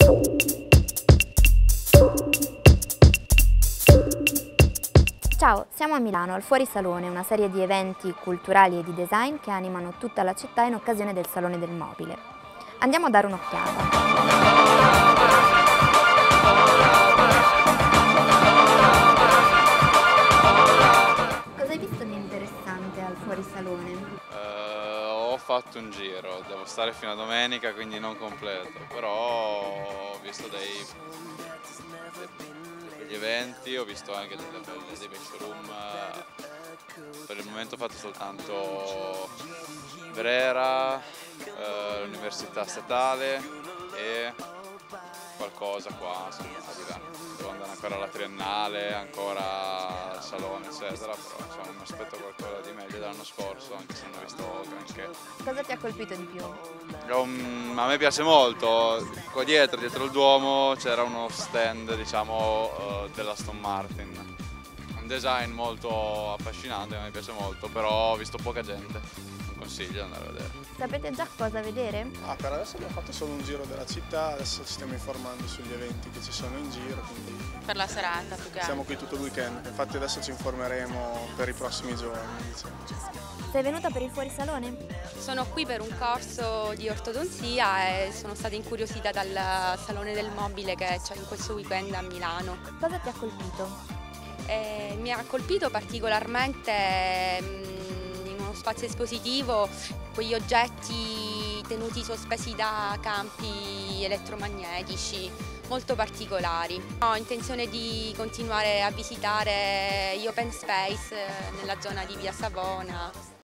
Ciao, siamo a Milano, al Fuorisalone, una serie di eventi culturali e di design che animano tutta la città in occasione del Salone del Mobile. Andiamo a dare un'occhiata. Cosa hai visto di interessante al Fuorisalone? Ho fatto un giro, devo stare fino a domenica, quindi non completo, però ho visto dei begli eventi, ho visto anche dei bei showroom. Per il momento ho fatto soltanto Brera, l'Università Statale e qualcosa qua, insomma, devo andare ancora alla Triennale, ancora al Salone, eccetera, però insomma, mi aspetto qualcosa di meglio dell'anno scorso, anche se non ho visto granché. Cosa ti ha colpito di più? A me piace molto, qua dietro il Duomo c'era uno stand, diciamo, dell'Aston Martin. Un design molto affascinante, a me piace molto, però ho visto poca gente, non consiglio di andare a vedere. Sapete già cosa vedere? Per adesso abbiamo fatto solo un giro della città, adesso ci stiamo informando sugli eventi che ci sono in giro, quindi per la serata più che siamo qui tutto il weekend, infatti adesso ci informeremo per i prossimi giorni. Diciamo. Sei venuta per il Fuorisalone? Sono qui per un corso di ortodonzia e sono stata incuriosita dal Salone del Mobile che c'è in questo weekend a Milano. Cosa ti ha colpito? Mi ha colpito particolarmente in uno spazio espositivo quegli oggetti tenuti sospesi da campi elettromagnetici molto particolari. Ho intenzione di continuare a visitare gli open space nella zona di Via Savona.